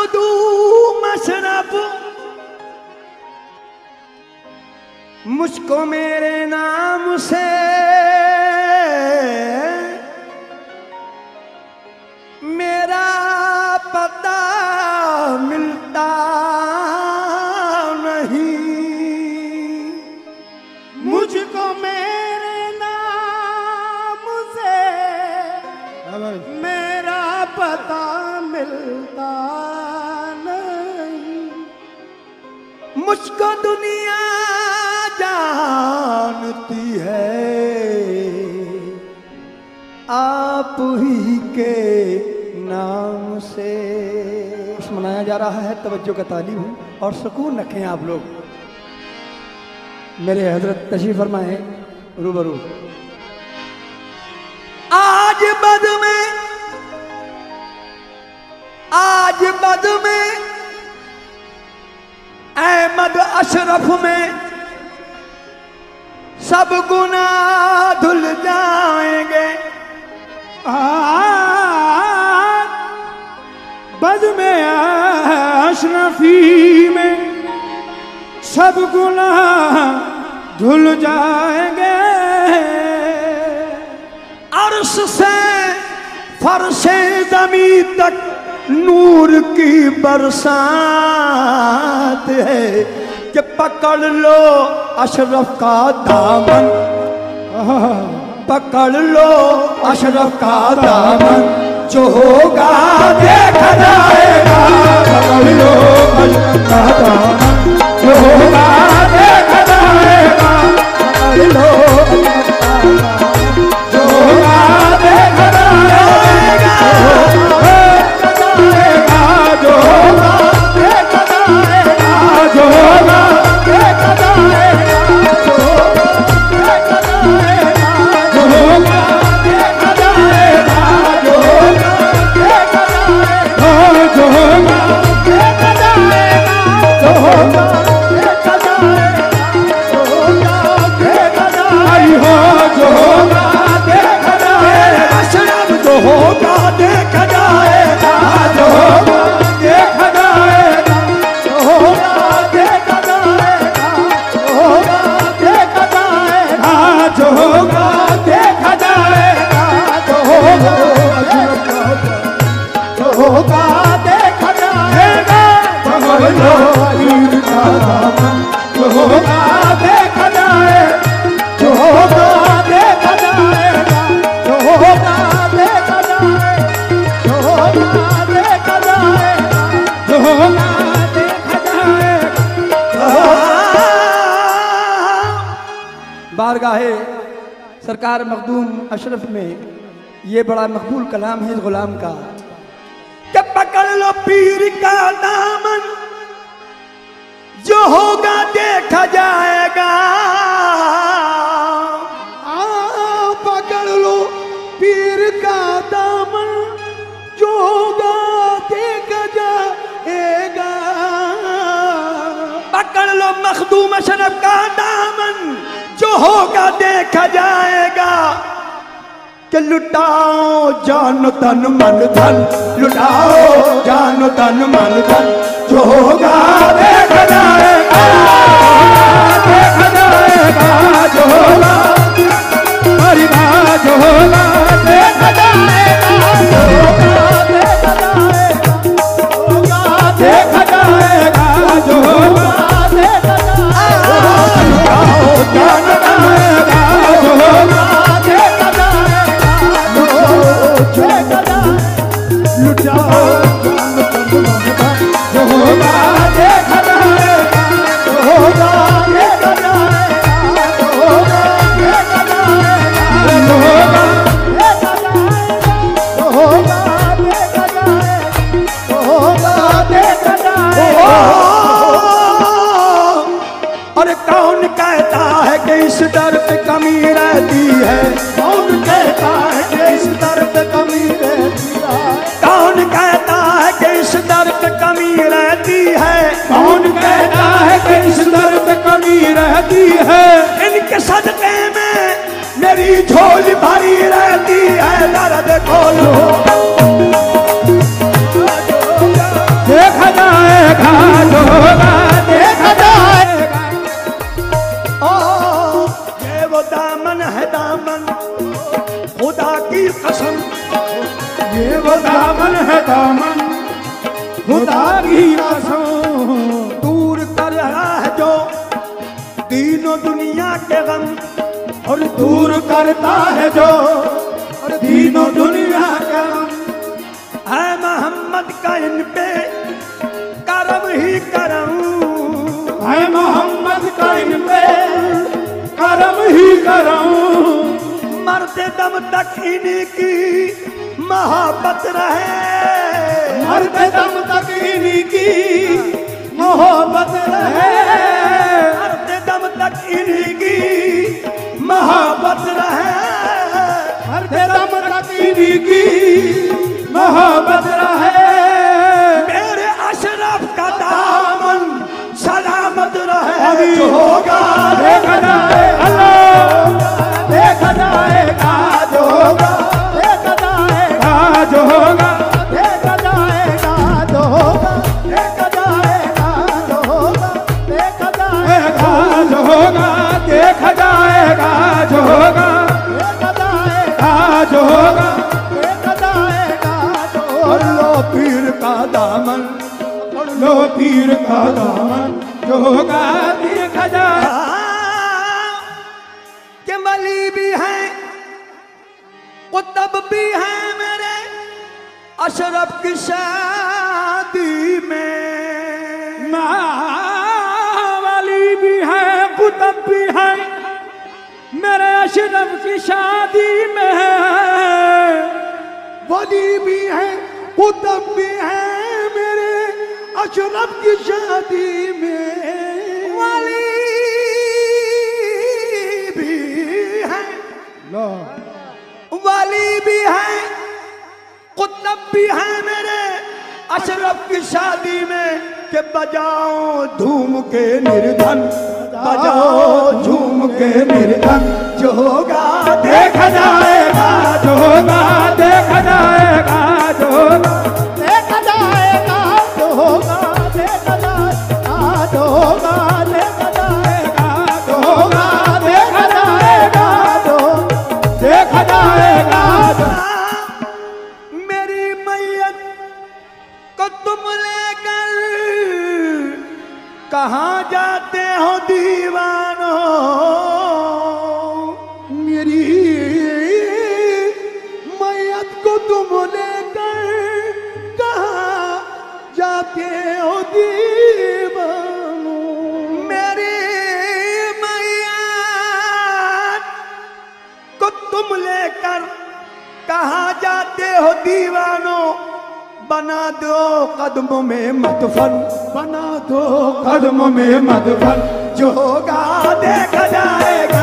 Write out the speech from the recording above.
मखदूम अशरफ मुझको मेरे नाम से मेरा पता मिलता नहीं। मुझको मेरे नाम से मेरा पता मिलता नहीं। मुझको दुनिया जानती है आप ही के नाम से। मनाया जा रहा है, तवज्जो का तालीम और सुकून रखें आप लोग। मेरे हजरत तशरीफ फरमाए रूबरू। आज बद में अहमद अशरफ में सब गुनाह धुल जाएंगे। बद में अशरफी में सब गुनाह धुल जाएंगे। अर्श से फर्शे ज़मीं तक नूर की बरसात है कि पकड़ लो अशरफ का दामन, पकड़ लो अशरफ का दामन, जो होगा देखा जाएगा। पकड़ लो अशरफ का दामन, जो होगा देखा जाएगा। पकड़ लो जो होगा देखा जाएगा। जो होगा देखा जाएगा। जो होगा देखा जाएगा। जो होगा देखा जाएगा। जो होगा देखा जाएगा। जो होगा देखा जाएगा। जो होगा देखा जाएगा। जो होगा देखा जाएगा। जो होगा देखा जाएगा। जो होगा देखा जाएगा। अशरफ जो होगा देखा जाएगा। जो होगा देखा जाएगा। जो होगा देखा जाएगा। जो होगा देखा जाएगा। जो होगा देखा जाएगा। जो होगा जो होगा देखा जाएगा। पकड़ लो ईद का दामन, जो होगा देखा जाएगा। जो होगा देखा जाएगा। जो होगा देखा जाएगा। जो होगा देखा जाएगा। जो होगा देखा जाएगा। बारगाहे सरकार मखदूम अशरफ में ये बड़ा मकबूल कलाम है इस गुलाम का कि पकड़ लो पीर का दामन, जो होगा देखा जाएगा। पकड़ लो पीर का दामन, जो होगा देखा जाएगा। पकड़ लो मखदूम अशरफ का दामन, जो होगा देखा जाएगा। कि लुटाओ जान तन मन धन, लुटाओ जान तन मन धन, जो होगा देखा जाएगा। देखा जाएगा। जो होगा जो होगा देखा जाएगा। जो होगा देखा जाएगा। होगा देखा जाएगा। जो होगा देखा जाएगा। लुटाओ जान जाएगा। जो होगा देखा जाएगा। लुटाओ जान तन मन धन, जो होगा देखा जाएगा। जो होगा देखा जाएगा। जो होगा देखा जाएगा। जो होगा देखा जाएगा। जो होगा देखा जाएगा। जो होगा देखा जाएगा। अरे कौन कहता है कि इस दर पे कमी रहती है? कौन कहता है कि इस दर पे कमी रहती है? कौन कहता है कि इस दर पे कमी रहती है? कौन कहता है कि इस दर पे कमी रहती है? इनके सदके में मेरी झोली भरी रहती है। दर्द खोलो देखा खुदा की कसम ये वो दामन है दामन खुदा की कसम। दूर कर रहा है जो तीनों दुनिया के गम, और दूर करता है जो और तीनों दुनिया का गम। है मोहम्मद का इन पे करम ही करम, है मोहम्मद का इन पे करम ही करम। मरते दम तक इन्हीं की मोहब्बत रहे, मरते दम तक इन्हीं की मोहब्बत रहे, मरते दम तक इन्हीं की मोहब्बत रहे, मरते दम तक इन्हीं की मोहब्बत रहे। मेरे अशरफ का दामन सलामत रहे। जो होगा देखा जाएगा, देखा जाएगा जो होगा, देखा जाएगा जो होगा, देखा जाएगा जो होगा, देखा जाएगा जो होगा, देखा जाएगा जो होगा, देखा जाएगा जो होगा, देखा जाएगा जो होगा, देखा जाएगा जो होगा। लो पीर का दामन, लो पीर का दामन जो होगा देखा जाएगा। के वली भी हैं कुतब भी हैं मेरे अशरफ की शादी में, वाली भी है कुतब भी है मेरे अशरफ की शादी में। वली भी हैं कुतब भी हैं मेरे अशरफ की शादी में, वली भी हैं, वली भी हैं कुतब भी हैं मेरे अशरफ की शादी में। के बजाओ धूम के निर्धन, बजाओ झूम के निर्धन, जो होगा देखा जाएगा जो होगा, देखा जाएगा जो होगा, देखा जाएगा जो होगा, देखा जाएगा जो होगा, देखा जाएगा जो होगा, देखा जाएगा जो देखा जाएगा जो। मेरी मैयत को तुम लेकर कहाँ जाते हो दीवानो, मेरी मैयत को तुम लेकर कहाँ जाते हो दीवानो, मेरी मैयत को तुम लेकर कहाँ जाते हो दीवानो। बना दो कदमों में मदफन, बना दो कदमों में मदफन, जो होगा देखा जाएगा